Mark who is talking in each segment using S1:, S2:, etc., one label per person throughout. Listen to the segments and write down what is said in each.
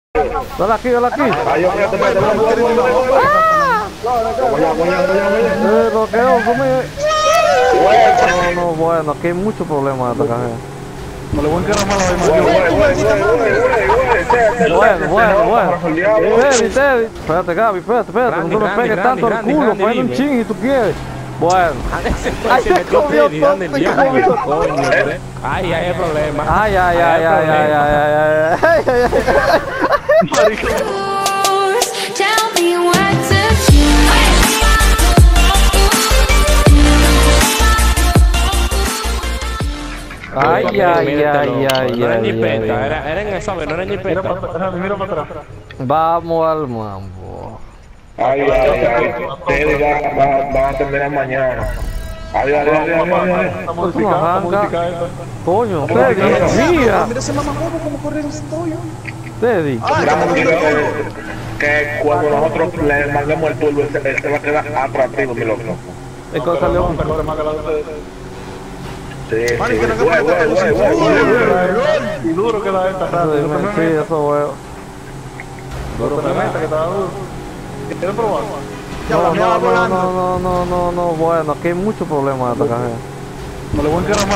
S1: Dale aquí, dale aquí. Roqueo, come. No, bueno, aquí hay muchos problemas de esta caja.
S2: No le voy a encaramar
S1: Bueno. Teddy. Espérate, Gaby, espérate. No te me pegues tanto el culo, frena un ching si tú quieres. Bueno.
S3: Ay, se metió Teddy, dando el diablo. Ay, hay problema.
S1: Ay.
S4: Tell me what to do.
S1: Ay.
S3: No era jipeta, era en esa vez, no era jipeta.
S2: Mira para atrás.
S1: Vamos al mambo.
S5: Ay. Ustedes van a terminar mañana. Adiós.
S2: Estamos
S1: No arranca. Coño, Teddy, mira.
S2: Mira ese mamacuevo como corre ese toyo.
S1: Teddy.
S5: Que cuando nosotros le mandemos el turbo, él se va a quedar atractivo, mi loco.
S1: Es que salió un...
S5: Sí.
S2: Y duro que da esta rata.
S1: Sí, eso huevo.
S2: Duro que estaba duro. ¿Quieres probar?
S1: No, bueno, aquí hay muchos problemas de esta caja.
S2: No le voy a encaramar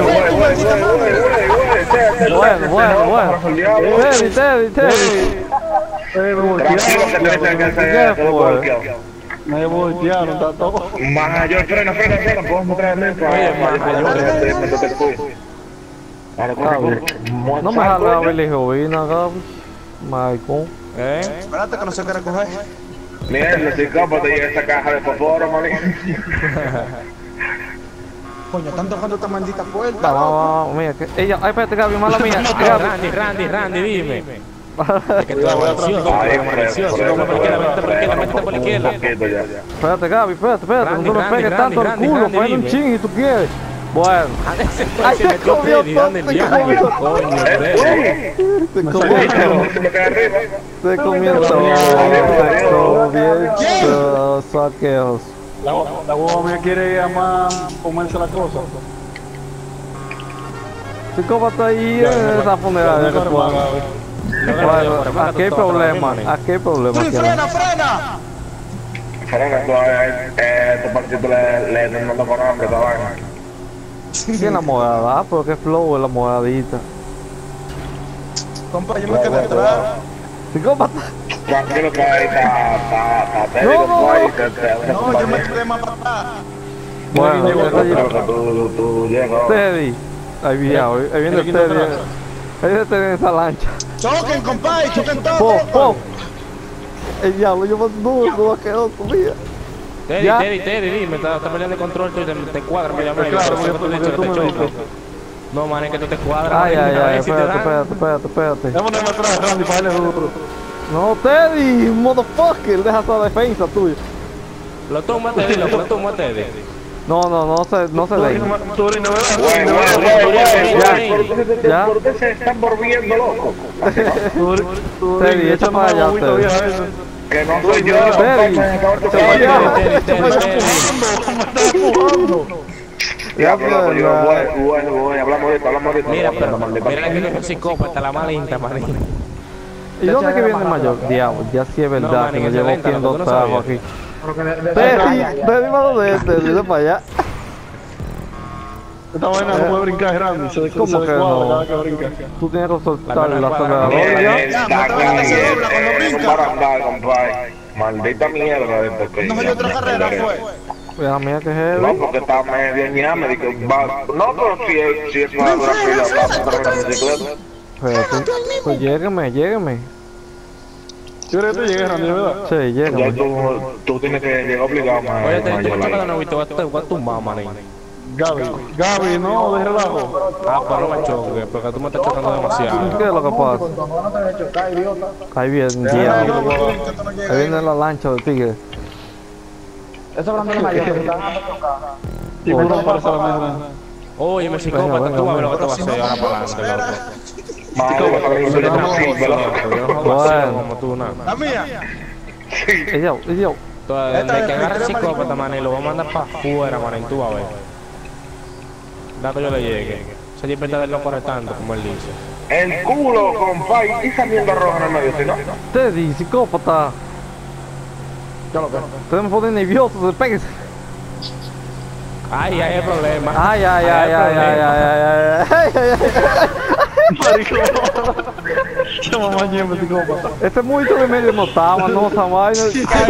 S1: Bueno. Teddy.
S5: Tranquilo que tiene que hacer todo volteado.
S2: Me voltearon, está todo.
S5: Mayor, frena, podemos mostrar el lento.
S1: No me jala a ver la jovina, Gaby. Michael.
S6: Espérate que no se quiere coger.
S5: Mierda, si cápate y esa caja de fósforo, maní.
S6: Coño, están tocando esta maldita puerta.
S1: Vamos, mira, que ella, ay, espérate, Gaby, mala mía.
S3: Randy, dime. Es que tú amaneció, métete por la izquierda.
S1: Espérate, Gaby, espérate. No te me pegues tanto el culo, frena un ching si tú quieres. Bueno. Ay,
S3: Se metió Teddy, dando el diablo. Coño,
S1: Se comienza saqueos.
S2: La hueva me quiere llamar comerse la cosa.
S1: Psicópata ahí en esa funeraria que tú hagas. Bueno, aquí hay problemas.
S6: ¡Frena!
S5: Frena, tu partito le están dando con hambre, esta vaina.
S1: ¿Qué enamorada? Pero qué flow es la moradita.
S6: Compa, yo me quedé atrás.
S1: Psicópata.
S5: Tranquilo que ahí está Teddy,
S1: No.
S6: No, yo me quedé más para atrás.
S1: Bueno,
S5: tú llegas.
S1: Teddy. Ahí viene Teddy. Ahí viene Teddy en esa lancha.
S6: Choquen, compa, choquen todos.
S1: ¡Pop! El diablo, yo más duro, asqueroso, mira.
S3: Teddy, dime, está peleando el control, tú te cuadras, me llamé. No, man, es que tú te cuadras.
S1: Ay, espérate.
S2: Vámonos atrás, Randy, para darle duro.
S1: No, Teddy, motherfucker, deja esa defensa tuya.
S3: Lo toma Teddy.
S1: No se deje. Ya.
S5: ¿Por qué se están volviendo locos?
S1: Teddy, echa para allá, Teddy.
S5: Que no soy yo,
S1: Teddy.
S5: Ya, bueno, hablamos ahorita.
S3: Mira, pero mira que no es un psicópata, la malinta, manita.
S1: ¿Y dónde que viene el mayor? Diablo, ya sí es verdad que me llevo haciendo trabajo aquí. Teddy, mano de dile para allá.
S2: Esta vaina no puede brincar, Randy. Se
S1: ¿Cómo que no?
S2: cada que brinca.
S1: Tú tienes que soltar el acelerador ya.
S5: Maldita mierda de este.
S6: No hay otra carrera, fue.
S1: Mira, mía que es
S5: No,
S1: heavy.
S5: porque está medio ñame, de que va. No, pero si es para una fila, va para la bicicleta.
S1: Pues llégueme.
S2: Yo creo que tú llegues, Randy, ¿verdad?
S1: Sí,
S5: Ya
S1: llégueme.
S5: tú tienes que llegar obligado, man.
S3: Oye, te digo que no, te voy a tumbar, manita.
S2: Gaby, no, de relajo.
S3: Pero no me choques, porque tú me estás chocando demasiado.
S1: ¿Qué es lo que pasa? Ahí viene, diablo. Ahí viene la lancha de tigre.
S2: Y me no para la mesa.
S3: Oye, me psicópata, tú vas a ver lo que te vas a hacer ahora para adelante, loco.
S1: Bueno.
S3: Como tú, nada.
S6: La mía.
S1: Ella.
S3: Desde que agarre el psicópata, man, y lo va a mandar para afuera, man, y tú vas a ver. Da que yo le llegue. Esa jipeta del loco retando, como él dice.
S5: El culo, compadre, y esa mierda roja en el medio, ¿sí, no?
S1: Teddy, psicópata.
S2: Ya lo veo.
S1: Usted me pone nervioso, despéguese.
S3: Ay, hay problema.
S1: Ay, ay, ay, ay, ay, ay, ay, ay.
S2: Qué mamá siempre psicópata.
S1: Este mucho de medio no estaba, no, esa vaina.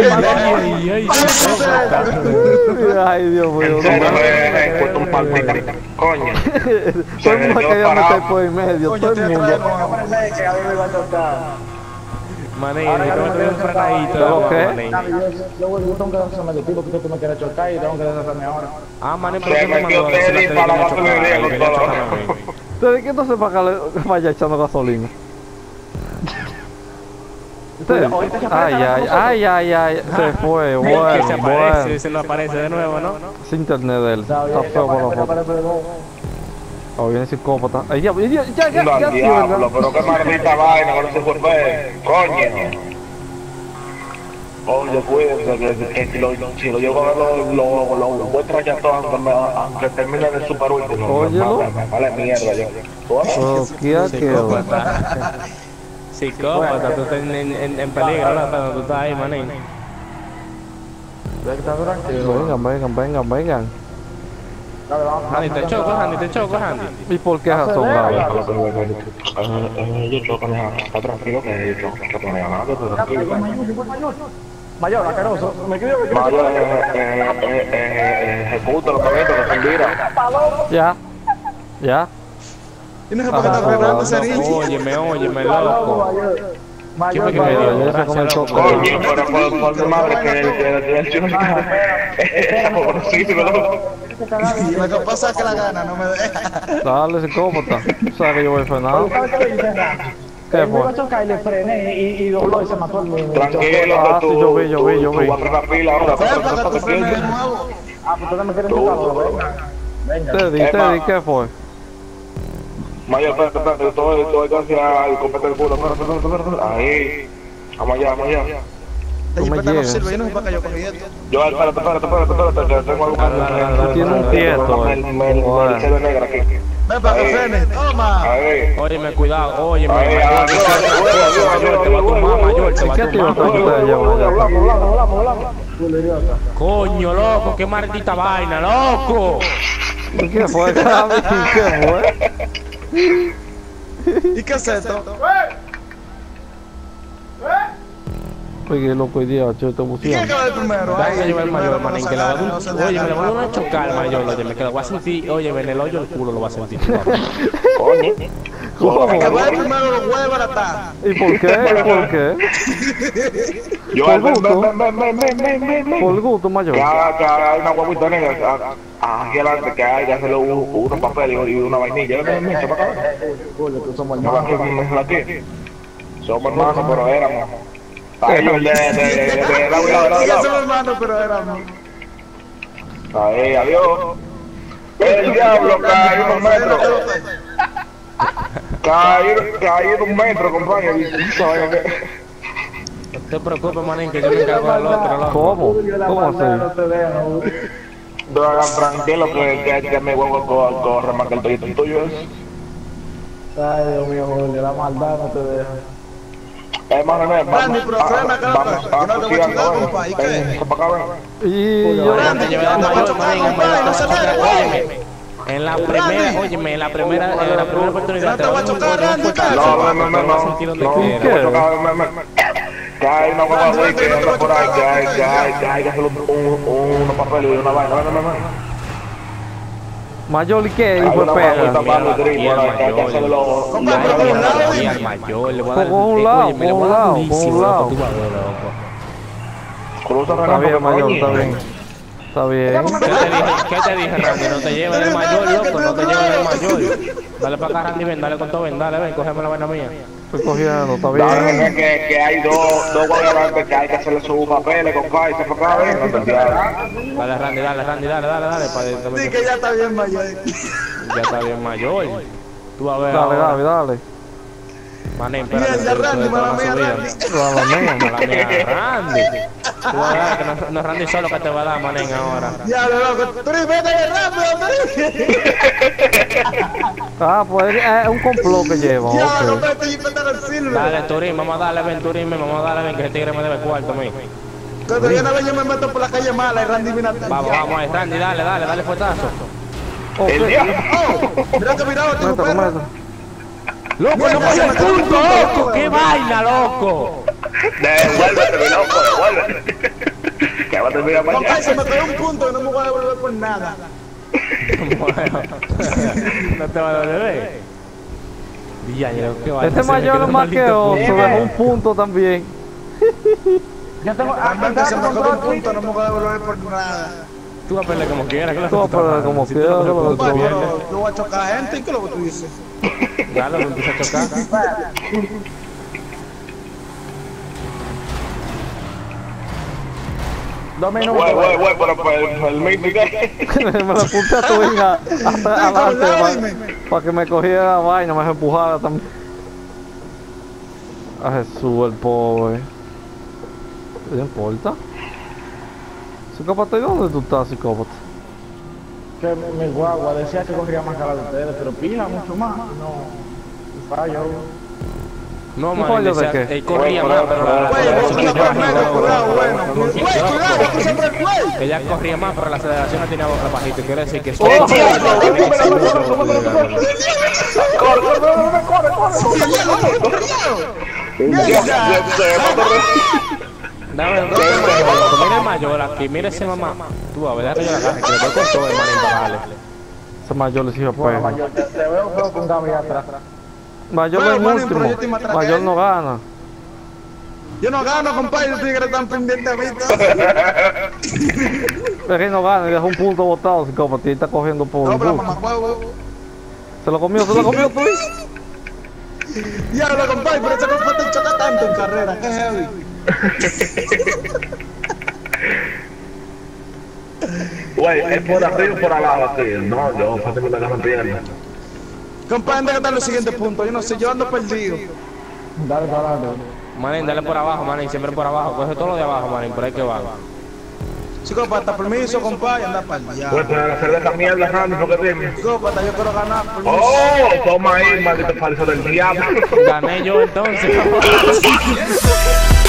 S1: Ay, Dios mío.
S5: En serio, cuesta un palpita, coño.
S1: Todo el mundo quería meter por el medio,
S6: Coño,
S1: todo
S6: te
S1: el mundo.
S6: traemos.
S3: Manín, yo me doy un frenadito.
S1: ¿Pero qué?
S3: Manín.
S2: Yo tengo que hacerme de tipo que tú me quieres chocar y tengo que deshacerme ahora.
S3: Ah, manín, pero
S5: Se
S3: tú me
S5: metió
S3: mandó a decir
S5: Teddy
S3: la
S5: para la
S3: tele que
S5: gasolina
S3: me
S5: con
S3: quería
S5: todo.
S3: chocar a mí.
S1: ¿Ustedes qué entonces para que vaya echando gasolina? Ustedes- Ay, ay, ay, ay, ay, se fue,
S3: Que se
S1: bueno,
S3: aparece,
S1: bueno.
S3: se nos aparece de nuevo, ¿no?
S1: Es internet de él, está feo por la foto. Oh, viene psicópata. Ay, ya,
S5: No,
S1: ¿verdad?
S5: diablo, pero qué maldita vaina, que no se vuelve, coño. Oye, cuídense, que si lo llevo a ver, lo encuentro allá todo, aunque termine de super último.
S1: Óyelo.
S5: Me vale mierda yo.
S1: Oh, ¿qué quedó?
S3: Psicópata, tú estás en peligro, ¿no? Tú estás ahí, manín.
S1: Vengan.
S3: Andy, te choco, Andy.
S1: ¿Y por qué razón, Gaby?
S5: Yo choco, está tranquilo que yo choco, que no me nada, pero tranquilo.
S2: Mayor, acaroso. Me escribió que
S5: Mario, ejecuta los talentos que se vira.
S1: Ya.
S6: Y no sé por qué está frenando ese niño.
S3: Óyeme, loco. ¿Quién fue que me dio?
S1: Ya se
S3: Gracias,
S1: comenzó
S3: loco.
S5: Coño, pero por mi madre que el chico era conocido, loco.
S6: Lo que pasa es que la gana no me deja.
S1: Dale, psicópata. Tú sabes que yo voy a frenar. ¿Qué
S2: me iba
S1: fue?
S2: a chocar y le frené y dobló y se mató el niño.
S5: Tranquilo,
S1: Ah,
S5: que
S1: sí, yo vi.
S5: tú vas a abrir la pila ahora,
S6: Ven
S5: pero
S6: para que
S5: no
S6: tú
S5: te
S6: frenes de
S5: pierdas.
S6: nuevo.
S2: Ah, pues ustedes me quieren chocar ahora. Venga.
S1: Teddy, ¿qué fue?
S5: Mayor, espérate, estoy casi al compete del culo, espérate. Ahí, vamos allá.
S6: Esta jipeta no
S1: llegas.
S6: sirve, yo no sé para qué yo cogí esto.
S5: Yo, espérate, que tengo algo
S1: Tú tienes un tieto,
S5: me de negra aquí.
S6: Ven para que frene. Toma.
S5: Ahí.
S3: Óyeme, cuidado, óyeme,
S5: Ahí,
S3: mayor, te va a tumbar, mayor, te va
S1: ¿Qué
S3: a
S1: tío
S3: tumbar.
S1: ustedes llevan allá?
S3: Coño, loco, qué maldita vaina, loco.
S1: ¿Qué fue, Gaby? ¿Qué fue?
S6: ¿Y qué es esto?
S1: Oye, loco, idiota, yo te
S6: ¿Y quién
S1: pusieron.
S6: queda de primero?
S3: Dame que
S6: Ay,
S3: llevar el mayor,
S6: primero,
S3: manín,
S6: no
S3: que le va a
S6: se
S3: dar
S6: no se
S3: un...
S6: deja,
S3: Oye, me le
S6: no
S3: voy a
S6: se
S3: dar a
S6: deja.
S3: chocar, mayor, óyeme, que lo voy a sentir, oye, en el hoyo el culo lo va a sentir.
S5: Coño.
S1: ¿Cómo?
S6: El que va de primero los huevos ahora está.
S1: ¿Y por qué? ¿Por qué?
S5: Yo,
S1: Por gusto.
S5: ven.
S1: Por gusto, mayor.
S5: Que hay una guaguita negra aquí adelante, que hay que hacerle unos papeles y una vainilla. Ven, para acá. No, aquí. Somos hermanos, pero éramos. Ahí, de
S6: Sigue siendo hermano, pero éramos.
S5: ahí, adiós. El diablo cae unos metros. Caí 1 metro, compañero.
S3: No te preocupes, manín, que yo me encargo del otro, loco.
S1: ¿Cómo? ¿Cómo así?
S5: No hagan tranquilo que mi huevo corre más que el tuyo es.
S2: Ay, Dios mío, Julio, la maldad no te deja.
S5: Hermano,
S6: Randy, pero frena acá,
S5: vamos
S6: que no te voy a chocar, compa, ¿y qué?
S5: para acá,
S1: Y yo...
S6: Randy,
S3: Te
S6: no te voy a chocar, compa, y no se deja.
S3: Óyeme, en la primera, óyeme, en la primera oportunidad te
S6: No te
S3: va
S6: va
S3: a
S6: a
S3: dar un
S6: chocar, Randy,
S3: fuetazo,
S6: ¿qué?
S3: te vas a sentir donde quieras.
S5: Que hay una hueva así que anda por ahí, que hay que hacer unos papeles y una vaina.
S1: Mayor, ¿y qué? Y
S5: Hay
S1: fue
S5: una
S1: pega.
S5: vaguita para el drip, por ahí, que hay que hacerle los...
S6: Compa, pero por un lado,
S3: Y
S6: dime.
S3: al mayor le voy a dar...
S1: Por un lado,
S3: óyeme, le voy a
S1: por un
S3: dar
S1: lado,
S3: durísimo,
S1: por un lado.
S3: loco, tú vas a ver, loco.
S5: Cruza
S1: Está
S5: Renato,
S1: bien, mayor,
S5: coño.
S1: está bien. Está bien.
S3: ¿Qué te dije, Randy? No te lleves del mayor, loco, no te lleves del mayor. Dale para acá, Randy, ven, dale con todo, ven, dale, ven, cógeme la vaina mía.
S1: Estoy cogiendo, está
S5: Dale,
S1: bien.
S5: que hay dos guardias que hay que hacerle sus papeles, compadre, se fue acá, no te entiendes.
S3: Dale, Randy, dale, para
S6: Sí, que ya está bien, mayor.
S3: ya está bien mayor. Tú vas a ver
S1: Dale,
S3: ahora.
S1: Gaby, dale.
S3: Manín, espérate.
S6: Mierda, Randy, mala mía, Randy.
S1: Mala mía.
S3: Mala mía, Randy. Tú vas a dar que no es Randy solo que te va a dar, manín, ahora.
S6: Ya, loco. Turi, vete rápido, Turi.
S1: Ah, pues es un complot que lleva.
S6: Ya, no
S1: Ok.
S6: vete y vete al silver.
S3: Dale, Turín, vamos a darle, ven, Turín, vamos a darle, ven, que ese tigre me debe cuarto a mí.
S6: Cuando yo una vez yo me meto por la calle mala y Randy viene atrás.
S3: Vamos, vamos ahí, Randy, dale fuetazo.
S1: Ok.
S5: El diablo.
S6: Mira que mirado, tú,
S1: Mételo,
S6: perro.
S1: mételo.
S3: ¡Loco, no cogió el punto, loco! ¡Qué vaina, loco!
S5: Devuélvete, mi loco, devuélvete. Que va a terminar
S6: Compadre,
S5: mañana.
S6: se me quedó un punto y no me voy a devolver por nada.
S3: Bueno, no te va a devolver. Diaño, qué vaina.
S1: Este
S3: se me
S1: mayor
S3: quedó
S1: es más que
S3: maldito
S1: oso,
S3: punto.
S1: dejó un punto también.
S6: Realmente se me quedó un punto, no me voy a devolver por nada.
S3: Tú vas a perder como quieras, que lo
S1: Tú vas a perder como
S3: si
S1: quieras,
S3: tú no
S1: que lo
S3: puedes
S6: Compadre,
S3: perder.
S6: pero yo voy a chocar gente y ¿qué es lo que tú dices?
S3: Dale, lo empieza a chocar.
S5: Güey, pero el mítico.
S1: Me lo puse a tu hija hasta adelante para que me cogiera la vaina, me empujara también. A Jesús, el pobre. ¿Qué le importa? Psicópata, ¿y dónde tú estás, psicópata?
S2: Que mi guagua decía que corría más cara de ustedes, pero pija mucho más. No, fallo.
S3: No,
S1: ¿Qué
S3: man,
S1: fallo de
S3: decía,
S1: qué?
S3: él corría más, pero la
S6: Güey,
S3: aceleración
S6: vos
S3: la tenía
S6: por medio,
S3: bajita.
S6: cuidado, bueno. Güey, cuidado, tú siempre güey.
S3: Ella corría más, pero la aceleración la tenía bajita. Quiere decir que eso Dame, mira el mayor aquí, mira ese mamá. Tú, a ver, que yo la agarre, que le doy con todo el manín para darle.
S1: Ese mayor le hizo pejo.
S2: Mayor, te veo feo con Gaby atrás.
S1: Mayor
S6: Bueno,
S1: es el
S6: Manny,
S1: último.
S6: pero yo te matraqué.
S1: Mayor no gana.
S6: Yo no gano, compadre, los tigres están pendientes a mí.
S1: Es que no gana, deja un punto botado, psicópata, y está cogiendo por
S6: No,
S1: el
S6: pero
S1: gusto.
S6: mamá, huevo.
S1: Se lo comió tú.
S6: Ya, lo compadre, pero ese compadre te choca tanto en carrera. Qué heavy.
S5: Güey, es por arriba o por abajo aquí. No, yo fácil me la agarro en pierna.
S6: Compadre, déjate dar los siguientes puntos. Yo no sé, yo ando perdido.
S2: Dale para adelante.
S3: Manín, dale por abajo, manín, siempre por abajo. Coge todo lo de abajo, manín, por ahí que va.
S6: Psicópata, permiso, compadre, anda para allá.
S5: Pues para hacer esa mierda, Randy, porque tiene.
S6: Psicópata, yo quiero ganar, permiso.
S5: Oh, toma ahí, maldito falso del diablo.
S3: Gané yo entonces.